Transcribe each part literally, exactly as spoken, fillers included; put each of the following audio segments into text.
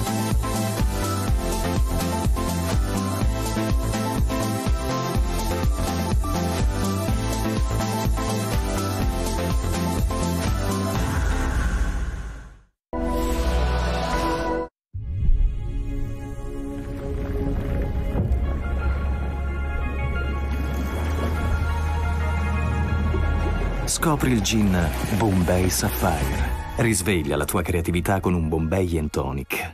Scopri il gin Bombay Sapphire. Risveglia la tua creatività con un Bombay and Tonic.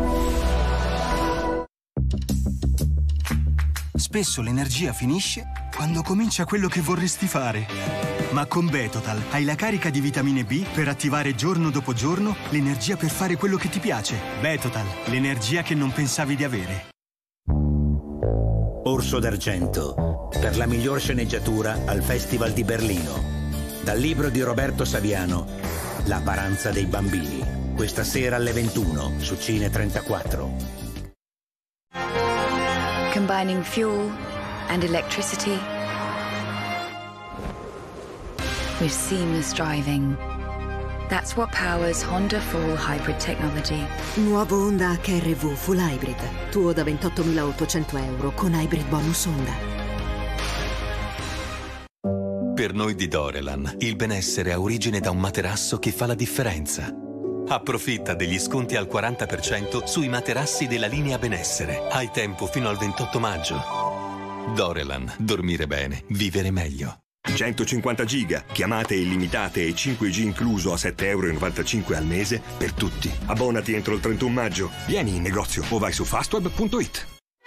Spesso l'energia finisce quando comincia quello che vorresti fare. Ma con Betotal hai la carica di vitamine B per attivare giorno dopo giorno l'energia per fare quello che ti piace. Betotal, l'energia che non pensavi di avere. Orso d'Argento, per la miglior sceneggiatura al Festival di Berlino. Dal libro di Roberto Saviano, La paranza dei bambini. Questa sera alle ventuno su Cine trentaquattro. Combining fuel and electricity with seamless driving. That's what powers Honda Full Hybrid Technology. Nuovo Honda H R V Full Hybrid. Tuo da ventottomilaottocento euro con Hybrid Bonus Honda. Per noi di Dorelan, il benessere ha origine da un materasso che fa la differenza. Approfitta degli sconti al quaranta per cento sui materassi della linea benessere. Hai tempo fino al ventotto maggio. Dorelan, dormire bene, vivere meglio. centocinquanta giga, chiamate illimitate e cinque G incluso a sette e novantacinque euro al mese per tutti. Abbonati entro il trentuno maggio. Vieni in negozio o vai su fastweb punto it.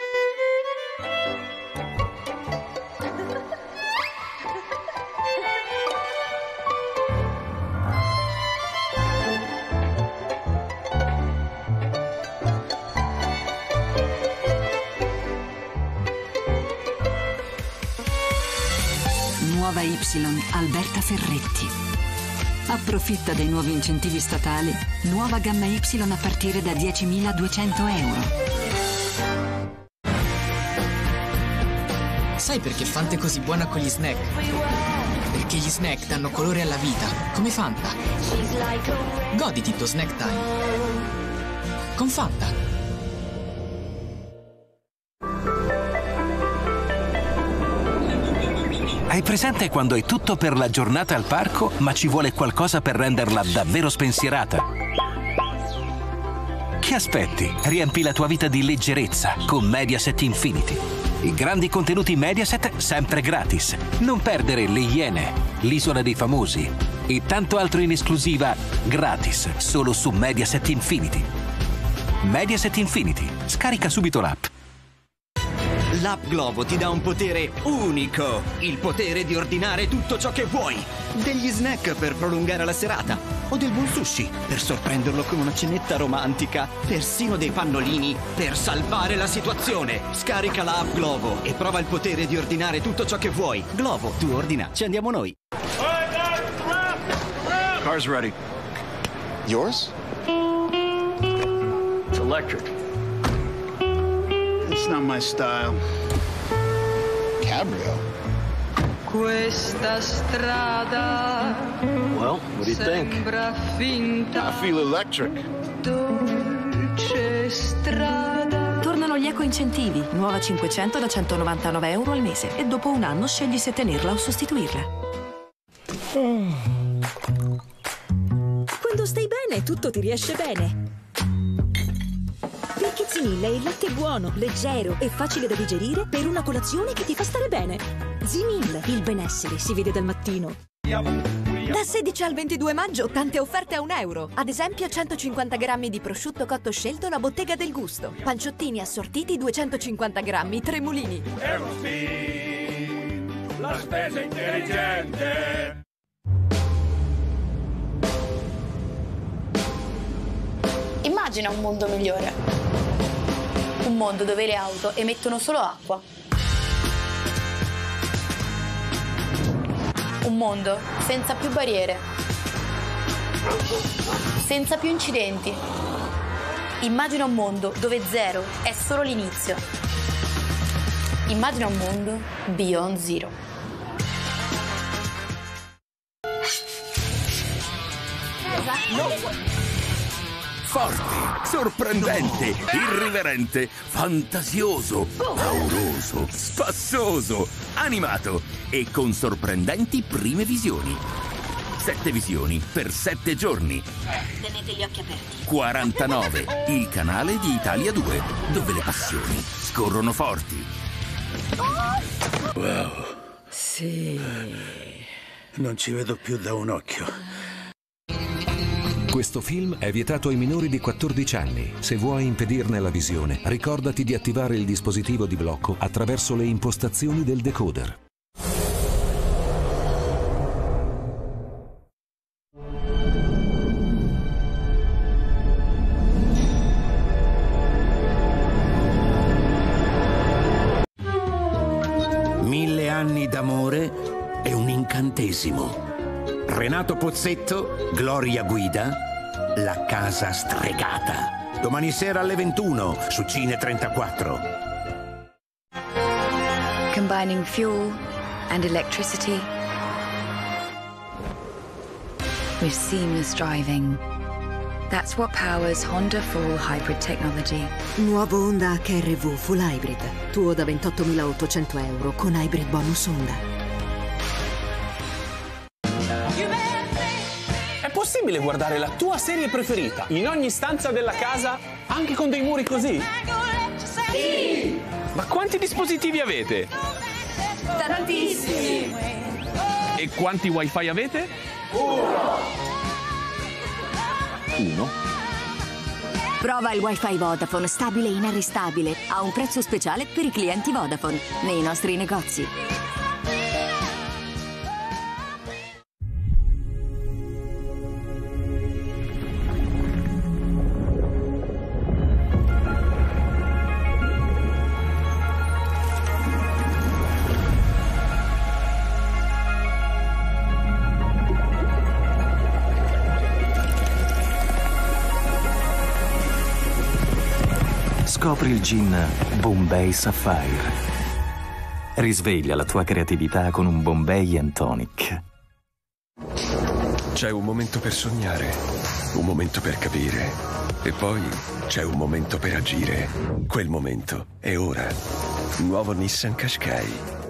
Nuova Y Alberta Ferretti. Approfitta dei nuovi incentivi statali. Nuova gamma Y a partire da diecimiladuecento euro. Sai perché Fanta è così buona con gli snack? Perché gli snack danno colore alla vita, come Fanta. Goditi tuo snack time. Con Fanta. Hai presente quando è tutto per la giornata al parco, ma ci vuole qualcosa per renderla davvero spensierata? Che aspetti? Riempi la tua vita di leggerezza con Mediaset Infinity. I grandi contenuti Mediaset sempre gratis. Non perdere Le Iene, l'Isola dei Famosi e tanto altro in esclusiva gratis solo su Mediaset Infinity. Mediaset Infinity. Scarica subito l'app. L'app Glovo ti dà un potere unico, il potere di ordinare tutto ciò che vuoi. Degli snack per prolungare la serata, o del buon sushi per sorprenderlo con una cenetta romantica, persino dei pannolini per salvare la situazione. Scarica l'app Glovo e prova il potere di ordinare tutto ciò che vuoi. Glovo, tu ordina, ci andiamo noi. Car's ready. Yours? It's electric. It's not my style. Cabrio. Questa strada. Well, what do you think? Sembra finta. I feel electric. Dolce strada. Tornano gli eco-incentivi. Nuova cinquecento da centonovantanove euro al mese. E dopo un anno scegli se tenerla o sostituirla. Quando stai bene, tutto ti riesce bene. Perché Zimil è il latte buono, leggero e facile da digerire per una colazione che ti fa stare bene. Zimil, il benessere si vede dal mattino. Da sedici al ventidue maggio tante offerte a un euro. Ad esempio centocinquanta grammi di prosciutto cotto scelto La Bottega del Gusto. Panciottini assortiti duecentocinquanta grammi Tremolini. La spesa intelligente. Immagina un mondo migliore. Un mondo dove le auto emettono solo acqua. Un mondo senza più barriere. Senza più incidenti. Immagina un mondo dove zero è solo l'inizio. Immagina un mondo Beyond Zero. No. forte, sorprendente, irriverente, fantasioso, pauroso, spassoso, animato e con sorprendenti prime visioni. Sette visioni per sette giorni. Tenete gli occhi aperti. quarantanove, il canale di Italia due, dove le passioni scorrono forti. Wow. Sì. Non ci vedo più da un occhio. Questo film è vietato ai minori di quattordici anni. Se vuoi impedirne la visione, ricordati di attivare il dispositivo di blocco attraverso le impostazioni del decoder. Mille anni d'amore e un incantesimo. Renato Pozzetto, Gloria Guida, La casa stregata. Domani sera alle ventuno su Cine trentaquattro. Combining fuel and electricity with seamless driving. That's what powers Honda Full Hybrid Technology. Nuovo Honda H R V Full Hybrid. Tuo da ventottomilaottocento euro con Hybrid Bonus Honda. È possibile guardare la tua serie preferita in ogni stanza della casa, anche con dei muri così? Sì! Ma quanti dispositivi avete? Tantissimi! E quanti wifi avete? Uno! Uno? Prova il wifi Vodafone stabile e inarrestabile a un prezzo speciale per i clienti Vodafone nei nostri negozi. Scopri il gin Bombay Sapphire. Risveglia la tua creatività con un Bombay and Tonic. C'è un momento per sognare, un momento per capire e poi c'è un momento per agire. Quel momento è ora. Nuovo Nissan Qashqai.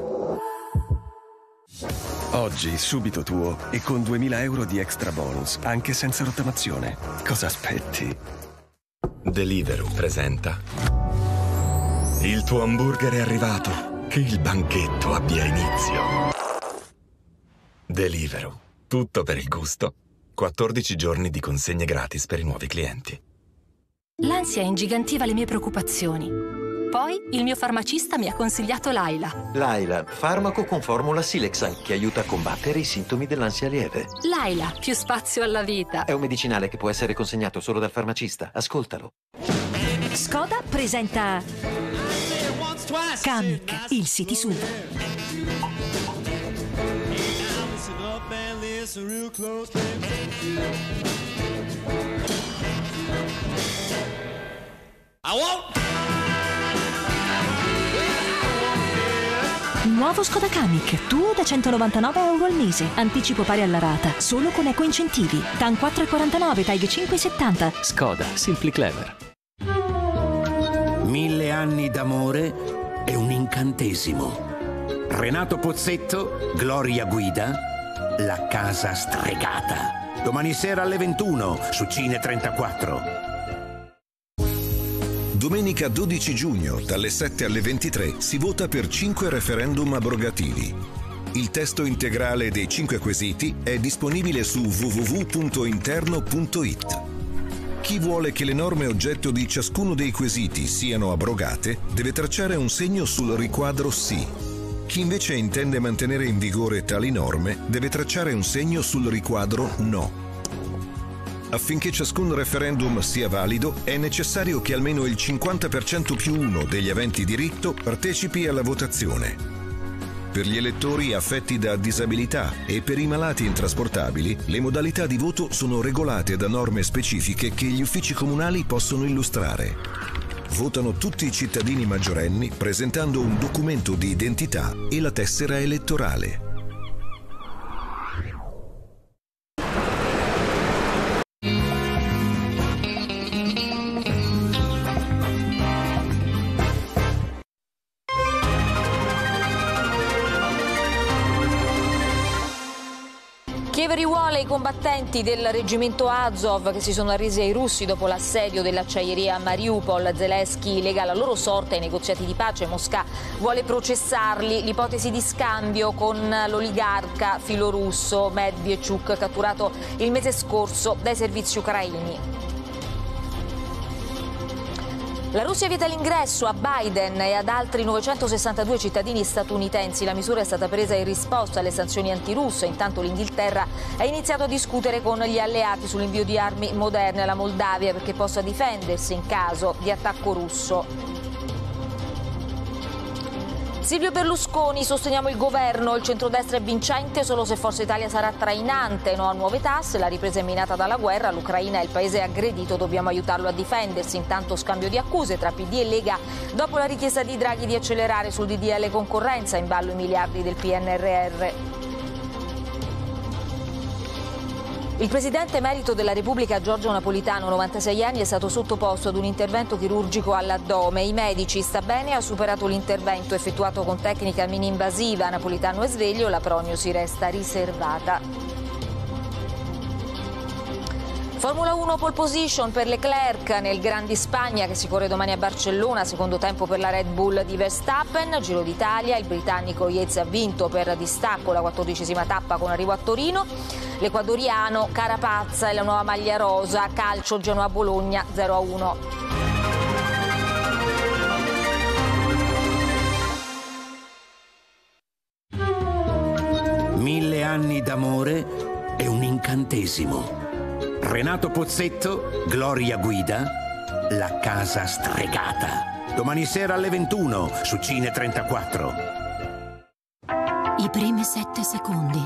Oggi subito tuo e con duemila euro di extra bonus, anche senza rottamazione. Cosa aspetti? Deliveroo presenta. Il tuo hamburger è arrivato. Che il banchetto abbia inizio. Deliveroo. Tutto per il gusto. quattordici giorni di consegne gratis per i nuovi clienti. L'ansia ingigantiva le mie preoccupazioni. Poi il mio farmacista mi ha consigliato Laila. Laila, farmaco con formula Silexan che aiuta a combattere i sintomi dell'ansia lieve. Laila, più spazio alla vita. È un medicinale che può essere consegnato solo dal farmacista. Ascoltalo. Skoda presenta Kamiq, il City S U V. Nuovo Skoda Kamiq, tuo da centonovantanove euro al mese. Anticipo pari alla rata, solo con eco incentivi. T A N quattro virgola quarantanove, T A I G cinque virgola settanta. Skoda, Simply Clever. Mille anni d'amore e un incantesimo. Renato Pozzetto, Gloria Guida, La casa stregata. Domani sera alle ventuno su Cine trentaquattro. Domenica dodici giugno, dalle sette alle ventitré, si vota per cinque referendum abrogativi. Il testo integrale dei cinque quesiti è disponibile su w w w punto interno punto i t. Chi vuole che le norme oggetto di ciascuno dei quesiti siano abrogate deve tracciare un segno sul riquadro sì. Chi invece intende mantenere in vigore tali norme deve tracciare un segno sul riquadro no. Affinché ciascun referendum sia valido, è necessario che almeno il cinquanta per cento più uno degli aventi diritto partecipi alla votazione. Per gli elettori affetti da disabilità e per i malati intrasportabili, le modalità di voto sono regolate da norme specifiche che gli uffici comunali possono illustrare. Votano tutti i cittadini maggiorenni presentando un documento di identità e la tessera elettorale. scuole i combattenti del reggimento Azov che si sono arresi ai russi dopo l'assedio dell'acciaieria a Mariupol. Zelensky lega la loro sorte ai negoziati di pace. Mosca vuole processarli. L'ipotesi di scambio con l'oligarca filorusso Medvedchuk, catturato il mese scorso dai servizi ucraini. La Russia vieta l'ingresso a Biden e ad altri novecentosessantadue cittadini statunitensi. La misura è stata presa in risposta alle sanzioni antirusse. Intanto l'Inghilterra ha iniziato a discutere con gli alleati sull'invio di armi moderne alla Moldavia perché possa difendersi in caso di attacco russo. Silvio Berlusconi, sosteniamo il governo, il centrodestra è vincente solo se Forza Italia sarà trainante, no a nuove tasse, la ripresa è minata dalla guerra, l'Ucraina è il paese aggredito, dobbiamo aiutarlo a difendersi. Intanto scambio di accuse tra P D e Lega dopo la richiesta di Draghi di accelerare sul D D L concorrenza, in ballo i miliardi del P N R R. Il presidente emerito della Repubblica Giorgio Napolitano, novantasei anni, è stato sottoposto ad un intervento chirurgico all'addome. I medici, sta bene, ha superato l'intervento effettuato con tecnica mini-invasiva. Napolitano è sveglio, la prognosi resta riservata. Formula uno pole position per Leclerc nel Gran di Spagna che si corre domani a Barcellona, secondo tempo per la Red Bull di Verstappen. Giro d'Italia, il britannico Yates ha vinto per distacco la quattordicesima tappa con arrivo a Torino. L'ecuadoriano Carapazza e la nuova maglia rosa, calcio Genoa-Bologna zero a uno. Mille anni d'amore e un incantesimo. Renato Pozzetto, Gloria Guida, La casa stregata. Domani sera alle ventuno su Cine trentaquattro. I primi sette secondi.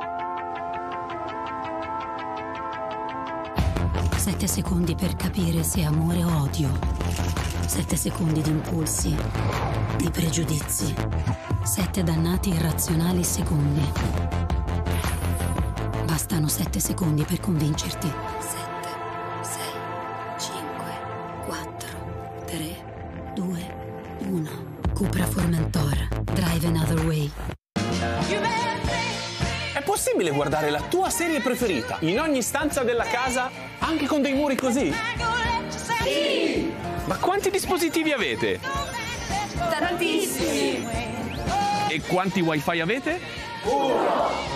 Sette secondi per capire se è amore o odio. Sette secondi di impulsi, di pregiudizi. Sette dannati irrazionali secondi. Bastano sette secondi per convincerti. Sette, sei, cinque, quattro, tre, due, uno. Cupra Formentor. Drive another way. È possibile guardare la tua serie preferita in ogni stanza della casa, anche con dei muri così? Sì! Ma quanti dispositivi avete? Tantissimi! E quanti wifi avete? Uno!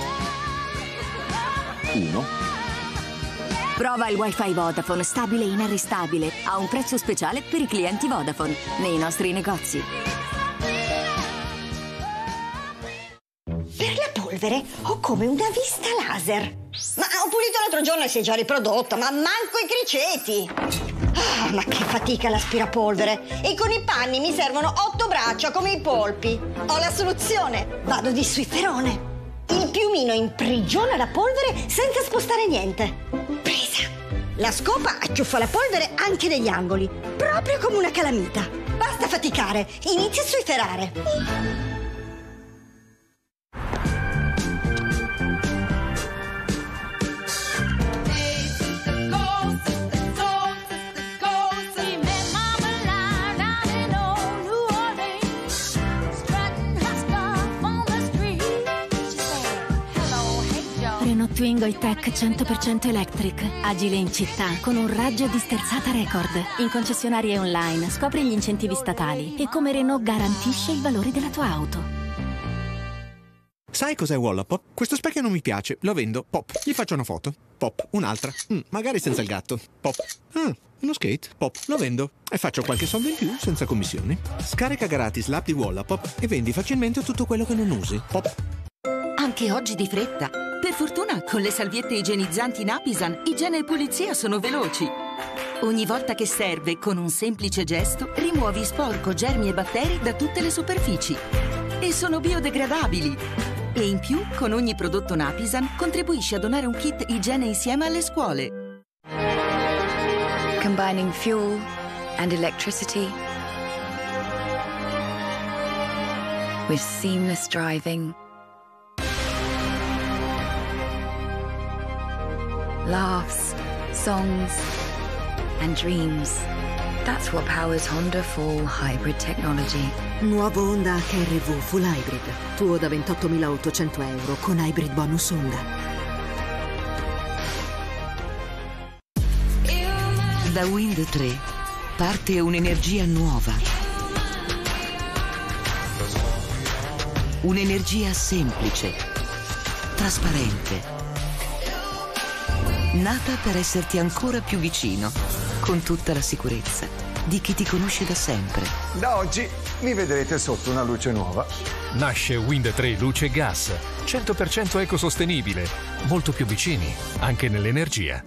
Uno. Prova il Wi-Fi Vodafone stabile e inarrestabile a un prezzo speciale per i clienti Vodafone nei nostri negozi. Per la polvere ho come una vista laser. Ma ho pulito l'altro giorno e si è già riprodotta, ma manco i criceti. Ah, ma che fatica l'aspirapolvere. E con i panni mi servono otto braccia come i polpi. Ho la soluzione. Vado di Swifferone. Il piumino imprigiona la polvere senza spostare niente. Presa! La scopa acciuffa la polvere anche negli angoli, proprio come una calamita. Basta faticare, inizia a swifferare. Twingo E-Tech cento per cento Electric. Agile in città con un raggio di sterzata record. In concessionarie online scopri gli incentivi statali e come Renault garantisce il valore della tua auto. Sai cos'è Wallapop? Questo specchio non mi piace, lo vendo. Pop. Gli faccio una foto. Pop. Un'altra. Mm, magari senza il gatto. Pop. Ah, uno skate. Pop. Lo vendo. E faccio qualche soldo in più senza commissioni. Scarica gratis l'app di Wallapop e vendi facilmente tutto quello che non usi. Pop. Anche oggi di fretta. Per fortuna, con le salviette igienizzanti Napisan, igiene e pulizia sono veloci. Ogni volta che serve, con un semplice gesto, rimuovi sporco, germi e batteri da tutte le superfici. E sono biodegradabili. E in più, con ogni prodotto Napisan, contribuisci a donare un kit igiene insieme alle scuole. Combining fuel and electricity with seamless driving. Laughs, songs, and dreams. That's what powers Honda Full Hybrid Technology. Nuovo Honda H R V Full Hybrid. Tuo da ventottomilaottocento euro con Hybrid Bonus Honda. Da Wind tre parte un'energia nuova. Un'energia semplice, trasparente, nata per esserti ancora più vicino, con tutta la sicurezza di chi ti conosce da sempre. Da oggi mi vedrete sotto una luce nuova. Nasce Wind tre Luce e Gas, cento per cento ecosostenibile, molto più vicini, anche nell'energia.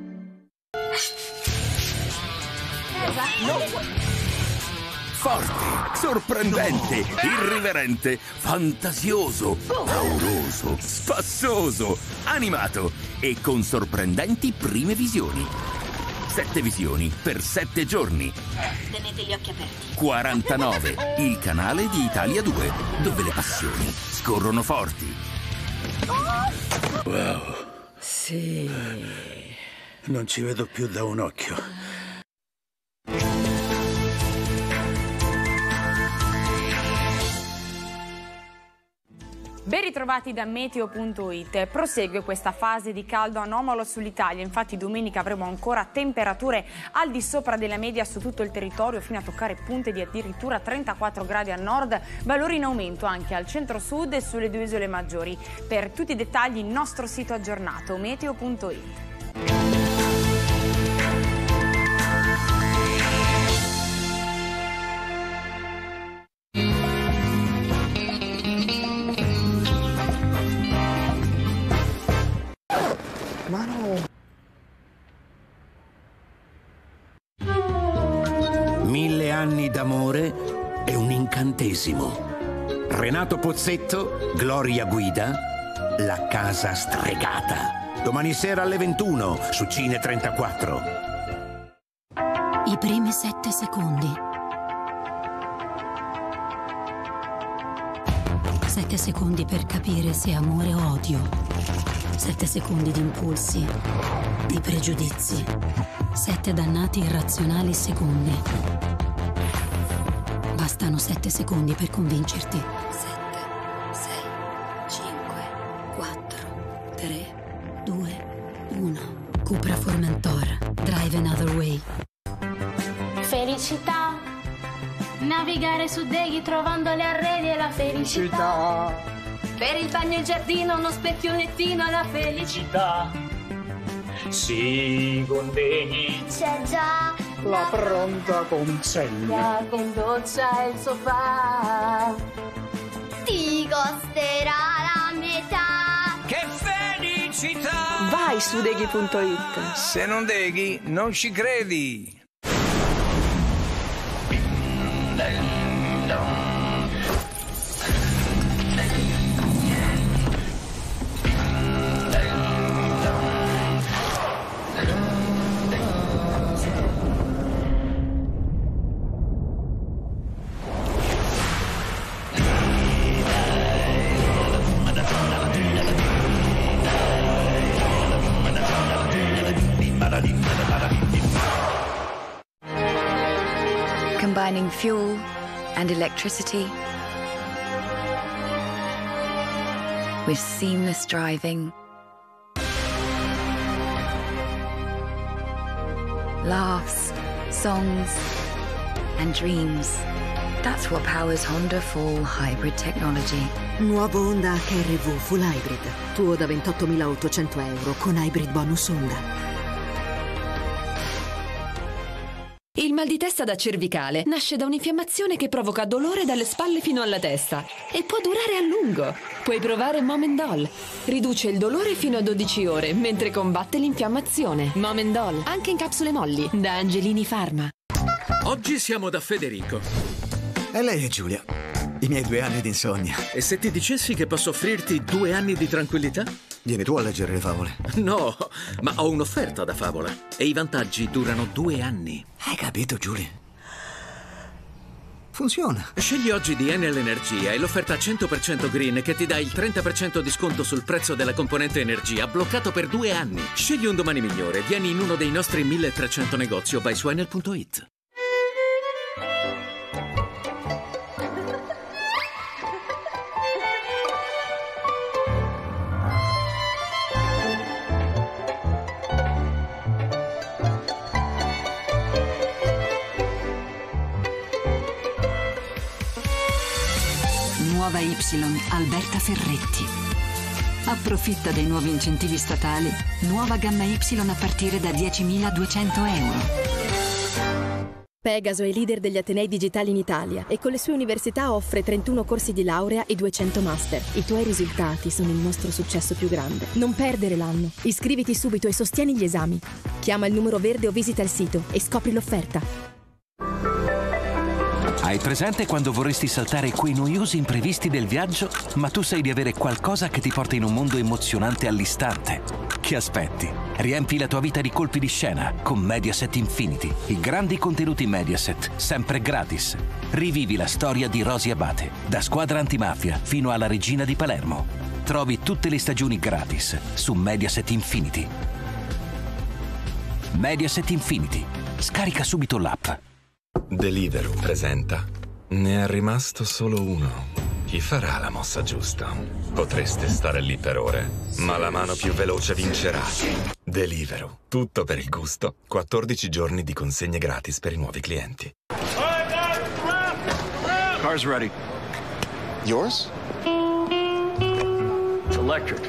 Forte, sorprendente, irriverente, fantasioso, pauroso, spassoso, animato e con sorprendenti prime visioni. Sette visioni per sette giorni. Tenete gli occhi aperti. quarantanove, il canale di Italia due, dove le passioni scorrono forti. Wow. Sì. Non ci vedo più da un occhio. Ben ritrovati da Meteo punto it. Prosegue questa fase di caldo anomalo sull'Italia. Infatti domenica avremo ancora temperature al di sopra della media su tutto il territorio, fino a toccare punte di addirittura trentaquattro gradi al nord, valori in aumento anche al centro-sud e sulle due isole maggiori. Per tutti i dettagli il nostro sito aggiornato Meteo punto it. Ma no! Mille anni d'amore e un incantesimo. Renato Pozzetto, Gloria Guida, La casa stregata. Domani sera alle ventuno su Cine trentaquattro. I primi sette secondi. Sette secondi per capire se amore o odio. Sette secondi di impulsi, di pregiudizi. Sette dannati irrazionali secondi. Bastano sette secondi per convincerti. Sette, sei, cinque, quattro, tre, due, uno. Cupra Formentor. Drive another way. Felicità. Navigare su deghi trovando le arredi e la felicità. Per il bagno e il giardino, uno specchio, un lettino e la felicità. Sì, con degli c'è già la pronta consegna. Con doccia e il sofà. Ti costerà la metà. Che felicità! Vai su deghi punto it. Se non deghi, non ci credi. Combining fuel and electricity with seamless driving, laughs, songs, and dreams. That's what powers Honda Fall Hybrid Technology. Nuovo Honda H R V Full Hybrid. Tuo da ventottomilaottocento euro con Hybrid Bonus Honda. Il mal di testa da cervicale nasce da un'infiammazione che provoca dolore dalle spalle fino alla testa e può durare a lungo. Puoi provare Momendol. Riduce il dolore fino a dodici ore mentre combatte l'infiammazione. Momendol, anche in capsule molli, da Angelini Pharma. Oggi siamo da Federico. E lei è Giulia. I miei due anni di insonnia. E se ti dicessi che posso offrirti due anni di tranquillità? Vieni tu a leggere le favole. No, ma ho un'offerta da favola. E i vantaggi durano due anni. Hai capito, Giulia? Funziona. Scegli oggi di Enel Energia e l'offerta cento per cento green che ti dà il trenta per cento di sconto sul prezzo della componente energia bloccato per due anni. Scegli un domani migliore. Vieni in uno dei nostri milletrecento negozi o vai su enel punto it. Nuova Y, Alberta Ferretti. Approfitta dei nuovi incentivi statali. Nuova gamma Y a partire da diecimiladuecento euro. Pegaso è leader degli atenei digitali in Italia e con le sue università offre trentuno corsi di laurea e duecento master. I tuoi risultati sono il nostro successo più grande. Non perdere l'anno. Iscriviti subito e sostieni gli esami. Chiama il numero verde o visita il sito e scopri l'offerta. Hai presente quando vorresti saltare quei noiosi imprevisti del viaggio, ma tu sai di avere qualcosa che ti porta in un mondo emozionante all'istante? Che aspetti? Riempi la tua vita di colpi di scena con Mediaset Infinity. I grandi contenuti Mediaset, sempre gratis. Rivivi la storia di Rosy Abate, da Squadra Antimafia fino alla Regina di Palermo. Trovi tutte le stagioni gratis su Mediaset Infinity. Mediaset Infinity. Scarica subito l'app. Deliveroo presenta. Ne è rimasto solo uno. Chi farà la mossa giusta? Potreste stare lì per ore, ma la mano più veloce vincerà. Deliveroo. Tutto per il gusto. quattordici giorni di consegne gratis per i nuovi clienti. Car's ready. Yours? It's electric.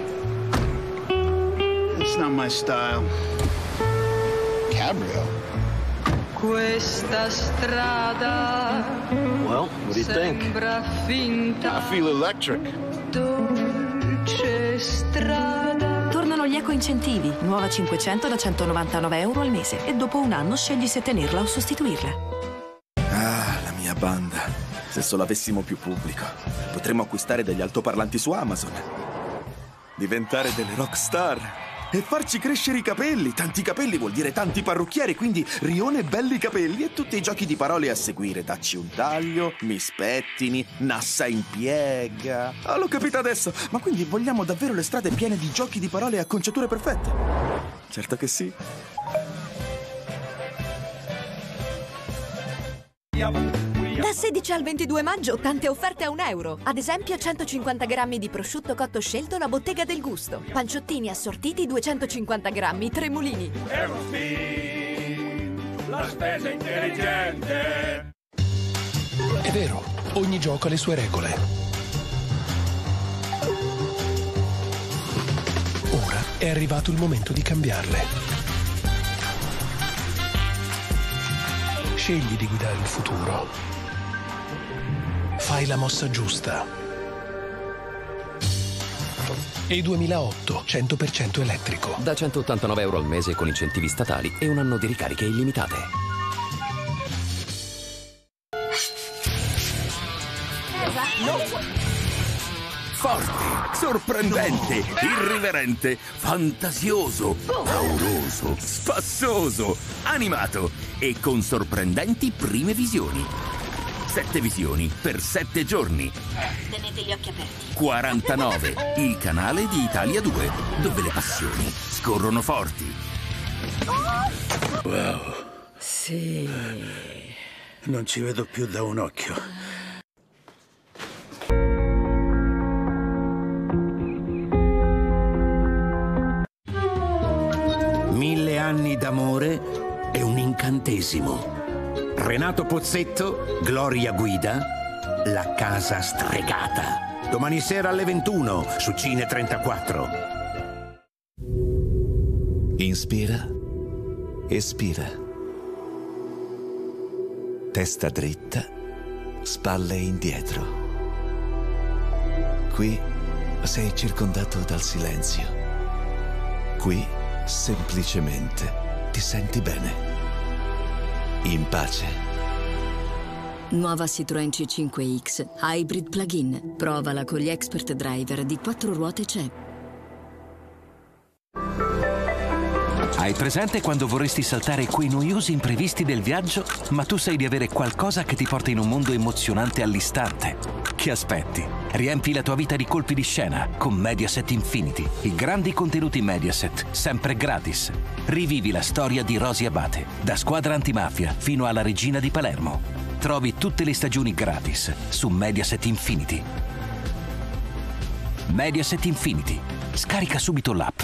It's not my style. Cabrio. Questa strada Well, what do you think? sembra finta. I feel electric. Dolce strada. Tornano gli eco-incentivi. Nuova cinquecento da centonovantanove euro al mese. E dopo un anno scegli se tenerla o sostituirla. Ah, la mia banda. Se solo avessimo più pubblico, potremmo acquistare degli altoparlanti su Amazon. Diventare delle rockstar. E farci crescere i capelli. Tanti capelli vuol dire tanti parrucchieri, quindi Rione belli capelli e tutti i giochi di parole a seguire. Dacci un taglio, mi spettini, Nassa impiega. Ah, l'ho capito adesso. Ma quindi vogliamo davvero le strade piene di giochi di parole e acconciature perfette? Certo che sì. Da sedici al ventidue maggio tante offerte a un euro. Ad esempio centocinquanta grammi di prosciutto cotto scelto La Bottega del Gusto. Panciottini assortiti duecentocinquanta grammi Tremolini. La spesa intelligente. È vero, ogni gioco ha le sue regole. Ora è arrivato il momento di cambiarle. Scegli di guidare il futuro. Fai la mossa giusta. E duemilaotto, cento per cento elettrico. Da centottantanove euro al mese con incentivi statali e un anno di ricariche illimitate. Forte, sorprendente, irriverente, fantasioso, pauroso, spassoso, animato e con sorprendenti prime visioni. Sette visioni per sette giorni. Tenete gli occhi aperti. quarantanove, il canale di Italia due, dove le passioni scorrono forti. Wow. Sì. Non ci vedo più da un occhio. Mille anni d'amore e un incantesimo. Renato Pozzetto, Gloria Guida, La casa stregata. Domani sera alle ventuno su Cine trentaquattro. Inspira, espira. Testa dritta, spalle indietro. Qui sei circondato dal silenzio. Qui semplicemente ti senti bene. In pace. Nuova Citroën C cinque X Hybrid Plug-in. Provala con gli expert driver di quattro ruote C E P. Hai presente quando vorresti saltare quei noiosi imprevisti del viaggio, ma tu sai di avere qualcosa che ti porta in un mondo emozionante all'istante? Che aspetti? Riempi la tua vita di colpi di scena con Mediaset Infinity. I grandi contenuti Mediaset, sempre gratis. Rivivi la storia di Rosy Abate, da Squadra Antimafia fino alla Regina di Palermo. Trovi tutte le stagioni gratis su Mediaset Infinity. Mediaset Infinity. Scarica subito l'app.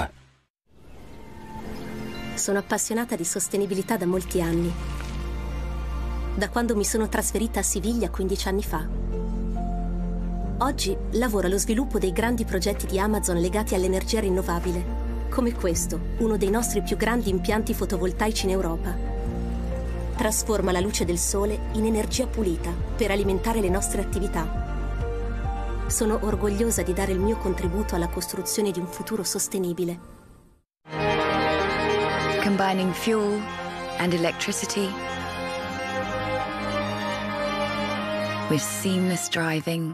Sono appassionata di sostenibilità da molti anni. Da quando mi sono trasferita a Siviglia quindici anni fa. Oggi lavoro allo sviluppo dei grandi progetti di Amazon legati all'energia rinnovabile, come questo, uno dei nostri più grandi impianti fotovoltaici in Europa. Trasforma la luce del sole in energia pulita per alimentare le nostre attività. Sono orgogliosa di dare il mio contributo alla costruzione di un futuro sostenibile. Combining fuel and electricity with seamless driving.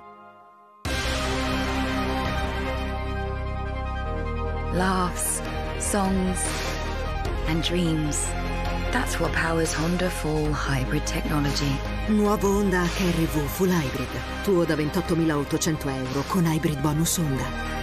Laughs, songs, and dreams. That's what powers Honda Fall Hybrid Technology. Nuovo Honda H R V Full Hybrid. Tuo da ventottomilaottocento euro con Hybrid Bonus Honda.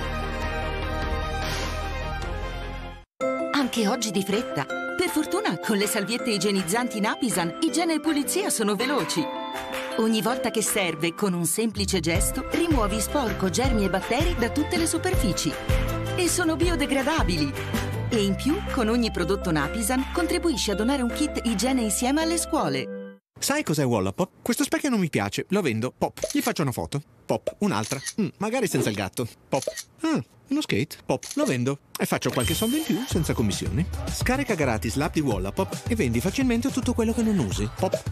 Anche oggi di fretta. Per fortuna, con le salviette igienizzanti Napisan, igiene e pulizia sono veloci. Ogni volta che serve, con un semplice gesto, rimuovi sporco, germi e batteri da tutte le superfici. E sono biodegradabili. E in più, con ogni prodotto Napisan, contribuisci a donare un kit igiene insieme alle scuole. Sai cos'è Wallapop? Questo specchio non mi piace, lo vendo. Pop, gli faccio una foto. Pop, un'altra. Mm, magari senza il gatto. Pop. Ah, uno skate. Pop, lo vendo. E faccio qualche soldo in più senza commissioni. Scarica gratis l'app di Wallapop e vendi facilmente tutto quello che non usi. Pop.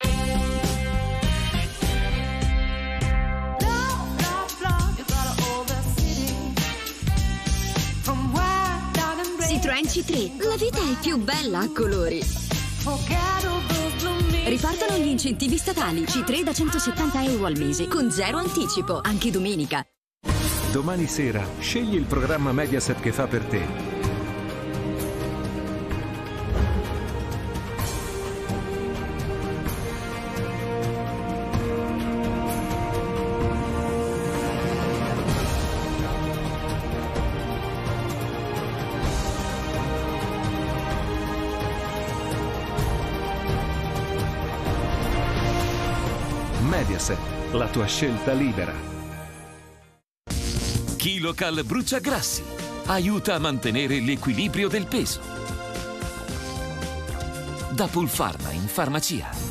Citroen C tre, la vita è più bella a colori. Ripartono gli incentivi statali. C tre da centosettanta euro al mese, con zero anticipo, anche domenica. Domani sera, scegli il programma Mediaset che fa per te. Mediaset, la tua scelta libera. Kilocal Bruciagrassi aiuta a mantenere l'equilibrio del peso. Da Pulpharma in farmacia.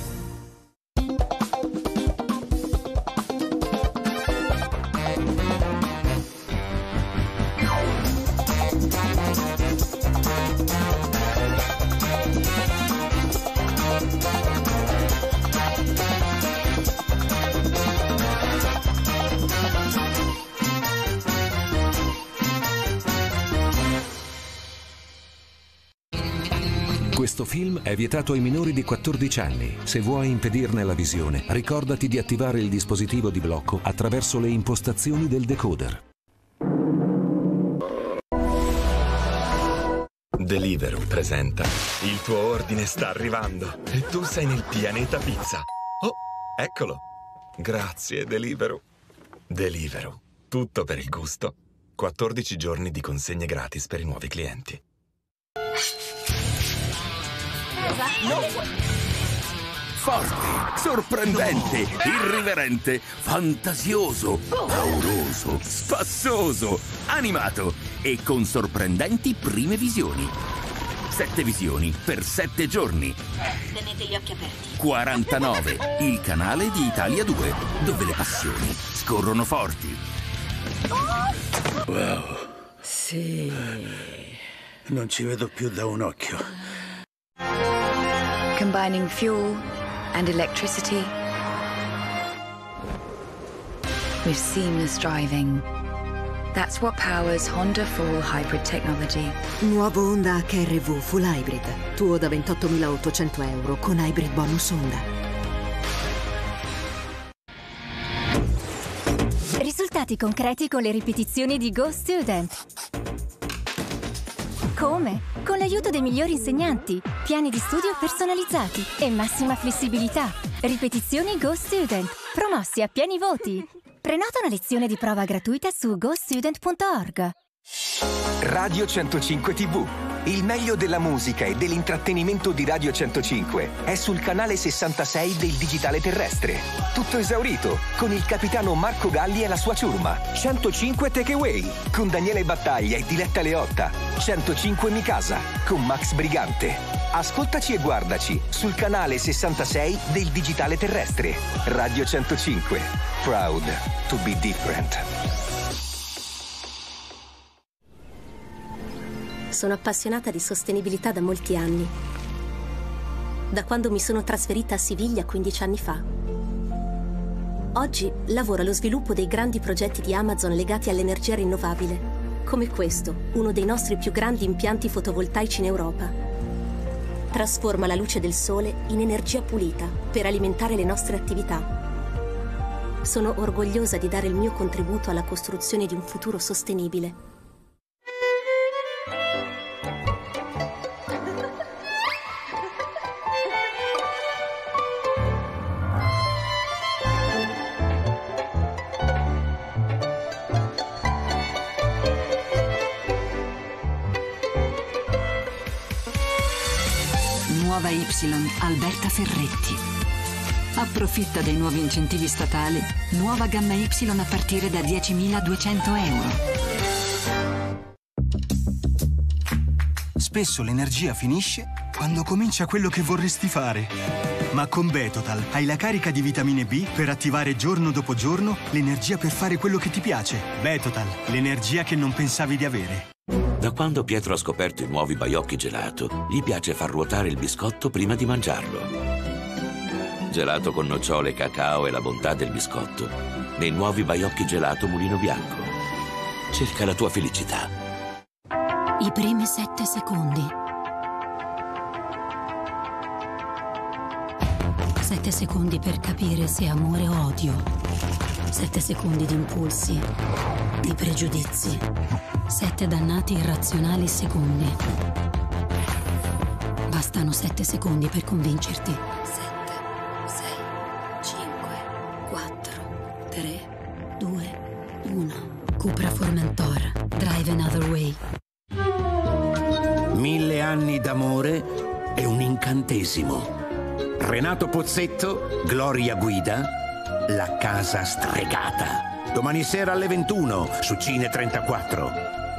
Questo film è vietato ai minori di quattordici anni. Se vuoi impedirne la visione, ricordati di attivare il dispositivo di blocco attraverso le impostazioni del decoder. Deliveroo presenta. Il tuo ordine sta arrivando e tu sei nel pianeta pizza. Oh, eccolo. Grazie, Deliveroo. Deliveroo. Tutto per il gusto. quattordici giorni di consegne gratis per i nuovi clienti. No. Forte, sorprendente, irriverente, fantasioso, pauroso, spassoso, animato e con sorprendenti prime visioni. Sette visioni per sette giorni. Tenete gli occhi aperti. quarantanove, il canale di Italia due, dove le passioni scorrono forti. Wow. Sì. Non ci vedo più da un occhio. Combining fuel and electricity with seamless driving. That's what powers Honda Fall Hybrid Technology. Nuovo Honda H R V Full Hybrid. Tuo da ventottomilaottocento euro con Hybrid Bonus Honda. Risultati concreti con le ripetizioni di Go Student. Come? Con l'aiuto dei migliori insegnanti, piani di studio personalizzati e massima flessibilità. Ripetizioni Go Student, promossi a pieni voti. Prenota una lezione di prova gratuita su go student punto org. Radio centocinque tivù. Il meglio della musica e dell'intrattenimento di Radio centocinque è sul canale sessantasei del digitale terrestre. Tutto esaurito, con il capitano Marco Galli e la sua ciurma. centocinque Takeaway, con Daniele Battaglia e Diletta Leotta. centocinque Mi Casa, con Max Brigante. Ascoltaci e guardaci sul canale sessantasei del digitale terrestre. Radio centocinque. Proud to be different. Sono appassionata di sostenibilità da molti anni. Da quando mi sono trasferita a Siviglia quindici anni fa. Oggi lavoro allo sviluppo dei grandi progetti di Amazon legati all'energia rinnovabile, come questo, uno dei nostri più grandi impianti fotovoltaici in Europa. Trasforma la luce del sole in energia pulita per alimentare le nostre attività. Sono orgogliosa di dare il mio contributo alla costruzione di un futuro sostenibile. Nuova Y Alberta Ferretti. Approfitta dei nuovi incentivi statali. Nuova gamma Y a partire da diecimiladuecento euro. Spesso l'energia finisce quando comincia quello che vorresti fare. Ma con Betotal hai la carica di vitamine B per attivare giorno dopo giorno l'energia per fare quello che ti piace. Betotal, l'energia che non pensavi di avere. Da quando Pietro ha scoperto i nuovi Baiocchi Gelato, gli piace far ruotare il biscotto prima di mangiarlo. Gelato con nocciole, cacao e la bontà del biscotto. Nei nuovi Baiocchi Gelato Mulino Bianco. Cerca la tua felicità. I primi sette secondi. Sette secondi per capire se è amore o odio. Sette secondi di impulsi, di pregiudizi. Sette dannati irrazionali secondi. Bastano sette secondi per convincerti. Sette, sei, cinque, quattro, tre, due, uno. Cupra Formentor. Drive another way. Mille anni d'amore e un incantesimo. Renato Pozzetto, Gloria Guida, La casa stregata. Domani sera alle ventuno su Cine trentaquattro.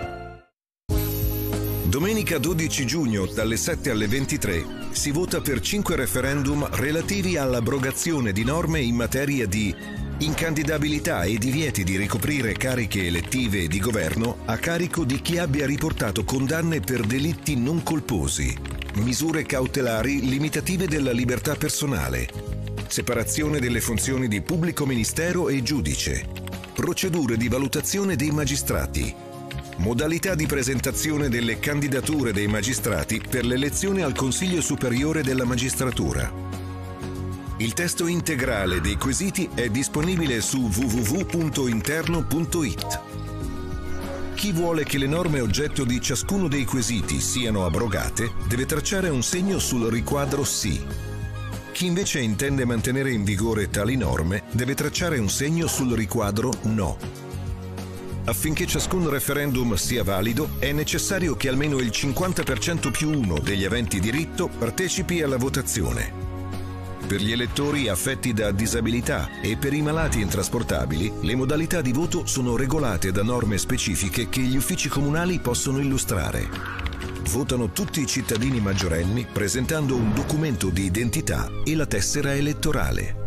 Domenica dodici giugno dalle sette alle ventitré si vota per cinque referendum relativi all'abrogazione di norme in materia di incandidabilità e divieti di ricoprire cariche elettive e di governo a carico di chi abbia riportato condanne per delitti non colposi, misure cautelari limitative della libertà personale, separazione delle funzioni di pubblico ministero e giudice, procedure di valutazione dei magistrati, modalità di presentazione delle candidature dei magistrati per l'elezione al Consiglio Superiore della Magistratura. Il testo integrale dei quesiti è disponibile su w w w punto interno punto i t. Chi vuole che le norme oggetto di ciascuno dei quesiti siano abrogate deve tracciare un segno sul riquadro sì. Chi invece intende mantenere in vigore tali norme deve tracciare un segno sul riquadro no. Affinché ciascun referendum sia valido, è necessario che almeno il cinquanta per cento più uno degli aventi diritto partecipi alla votazione. Per gli elettori affetti da disabilità e per i malati intrasportabili, le modalità di voto sono regolate da norme specifiche che gli uffici comunali possono illustrare. Votano tutti i cittadini maggiorenni presentando un documento di identità e la tessera elettorale.